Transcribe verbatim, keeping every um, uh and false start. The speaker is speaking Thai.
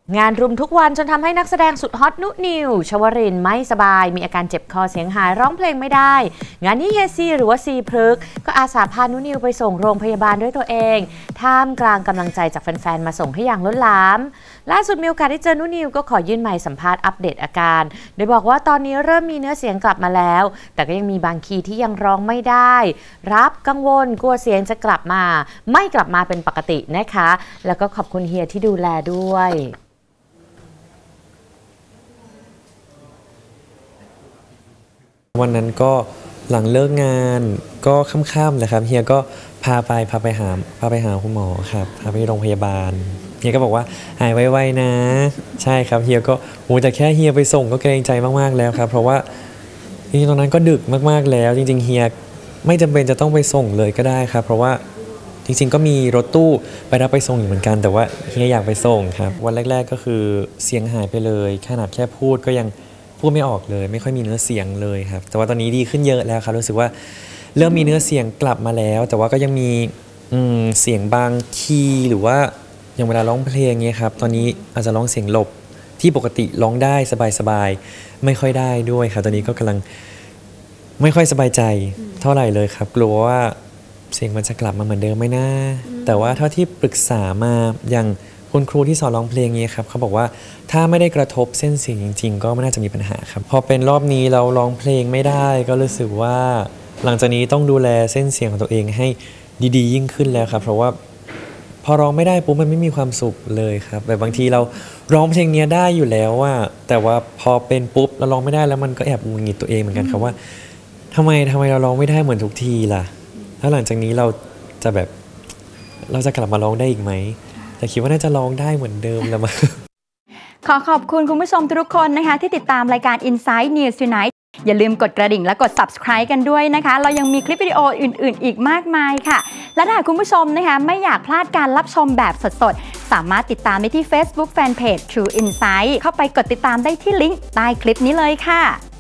งานรุมทุกวันจนทำให้นักแสดงสุดฮอตนุนิวชวรินทร์ไม่สบายมีอาการเจ็บคอเสียงหายร้องเพลงไม่ได้งานนี้เฮียซีหรือว่าซีพฤกษ์ก็อาสาพานุนิวไปส่งโรงพยาบาลด้วยตัวเองท่ามกลางกำลังใจจากแฟนๆมาส่งให้อย่างล้นหลามล่าสุดมีโอกาสได้เจอนุนิวก็ขอยื่นไมค์สัมภาษณ์อัปเดตอาการโดยบอกว่าตอนนี้เริ่มมีเนื้อเสียงกลับมาแล้วแต่ก็ยังมีบางคีย์ที่ยังร้องไม่ได้รับกังวลกลัวเสียงจะกลับมาไม่กลับมาเป็นปกตินะคะแล้วก็ขอบคุณเฮียที่ดูแลด้วยวันนั้นก็หลังเลิกงานก็ค่ำๆเลยครับเฮียก็พาไปพาไปหาพาไปหาคุณหมอครับพาไปโรงพยาบาลเฮียก็บอกว่าหายไวๆนะใช่ครับเฮียก็โหแต่แค่เฮียไปส่งก็เกรงใจมากๆแล้วครับเพราะว่าจริงๆตอนนั้นก็ดึกมากๆแล้วจริงๆเฮียไม่จำเป็นจะต้องไปส่งเลยก็ได้ครับเพราะว่าจริงๆก็มีรถตู้ไปรับไปส่งอยู่เหมือนกันแต่ว่าเฮียอยากไปส่งครับวันแรกๆก็คือเสียงหายไปเลยขนาดแค่พูดก็ยังพูดไม่ออกเลยไม่ค่อยมีเนื้อเสียงเลยครับแต่ว่าตอนนี้ดีขึ้นเยอะแล้วครับรู้สึกว่าเริ่มมีเนื้อเสียงกลับมาแล้วแต่ว่าก็ยังมีเสียงบางคีย์หรือว่าอย่างเวลาร้องเพลงเงี้ยครับตอนนี้อาจจะร้องเสียงหลบที่ปกติร้องได้สบายๆไม่ค่อยได้ด้วยครับตอนนี้ก็กำลังไม่ค่อยสบายใจเท่าไหร่เลยครับกลัวว่าเสียงมันจะกลับมาเหมือนเดิมไหมนะแต่ว่าเท่าที่ปรึกษามาอย่างคุณครูที่สอนร้องเพลงนี้ครับเขาบอกว่าถ้าไม่ได้กระทบเส้นเสียงจริงๆก็ไม่น่าจะมีปัญหาครับพอเป็นรอบนี้เราร้องเพลงไม่ได้ก็รู้สึกว่าหลังจากนี้ต้องดูแลเส้นเสียงของตัวเองให้ดีๆยิ่งขึ้นแล้วครับเพราะว่าพอร้องไม่ได้ปุ๊บมันไม่มีความสุขเลยครับแบบบางทีเราร้องเพลงนี้ได้อยู่แล้วว่าแต่ว่าพอเป็นปุ๊บเราร้องไม่ได้แล้วมันก็แอบหงุดหงิดตัวเองเหมือนกันครับว่าทำไมทำไมเราร้องไม่ได้เหมือนทุกทีล่ะแล้วหลังจากนี้เราจะแบบเราจะกลับมาร้องได้อีกไหมแต่คิดว่าน่าจะร้องได้เหมือนเดิมแล้วมั้งขอขอบคุณคุณผู้ชมทุกคนนะคะที่ติดตามรายการ Inside News Tonight อย่าลืมกดกระดิ่งและกด Subscribe กันด้วยนะคะเรายังมีคลิปวิดีโออื่นๆอีกมากมายค่ะและถ้าคุณผู้ชมนะคะไม่อยากพลาดการรับชมแบบสดๆสามารถติดตามได้ที่ Facebook Fanpage True Insight เข้าไปกดติดตามได้ที่ลิงก์ใต้คลิปนี้เลยค่ะ